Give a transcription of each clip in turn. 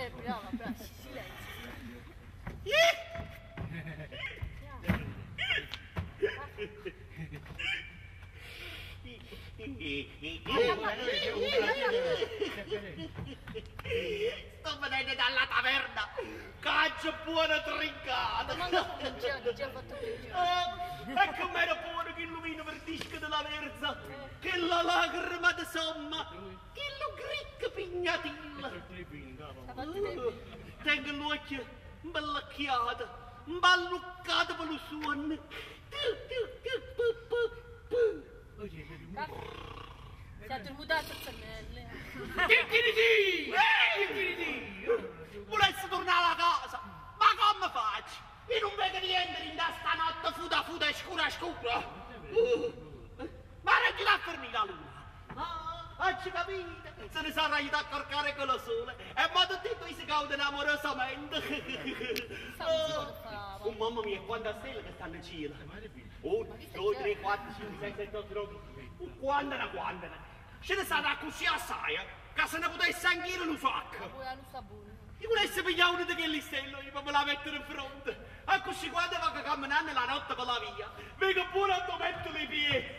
brava, brava, silenzio. Sto venendo dalla taverna, caccia buona trincata. Ma non cominciato, già fatto piacere. E com'è buono che illumina per disco della verza, che la lacrima di somma, che lo gricca pignatilla. Tengo l'occhio imbellacchiato, imballuccato per lo suono. Si è termutato il pennello. Volessi tornare a casa, ma come faccio? Io non vedo niente in da stanotte fuda e scura scura. Ma non la fermi la luna. Oggi capite? Se ne sarà aiutato a corcare con lo sole e ma tutti e due si gaudono amorosamente. Oh mamma mia, quante stelle che stanno in cielo. 1, 2, 3, 4, 5, 6, 7, 8, 9. Quante. Ce ne stanno così assai, che se ne potesse anche io lo sacco. Io volessi pigliare una di quelle stelle per me la mettere in fronte. E così quando va camminando la notte per la via, vedo pure a dove metto le piedi.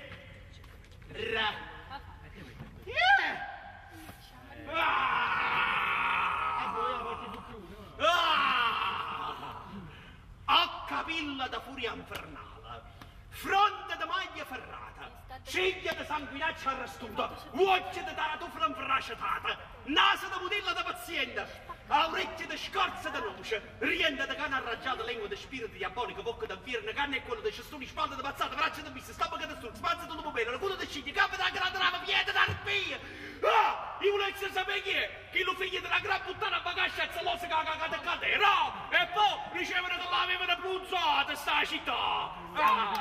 Capilla da furia infernale, fronte da maglia ferrata, ciglia da sanguinaccia arrastuta, occhio da taratufla infrasciatata, naso da budilla da paziente, orecchie da scorza da noce, rienda da canna arraggiata, lingua da spirito diabolico, bocca da fierne, canna e quello da cestoni, spalle da pazzata, braccia da bisse, stomaco da sturzo, spazza da lupo bene, culo da ciglia, capo da grande rama, piede da arpia. Io volessi sapere chi è, che lo figlio della gran puttana a bagascia e zelosa che ha cagato a cadere, no? E poi ricevere che l'avevano punzata sta città.